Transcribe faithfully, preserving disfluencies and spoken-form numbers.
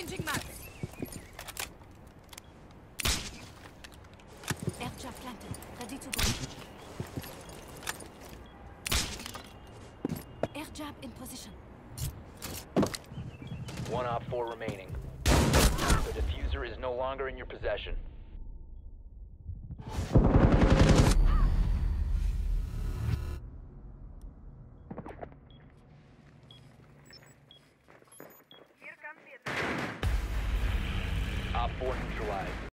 Changing maps. Air trap planted. Ready to go. Air jab in position. One op four remaining. The diffuser is no longer in your possession. Op four neutralized.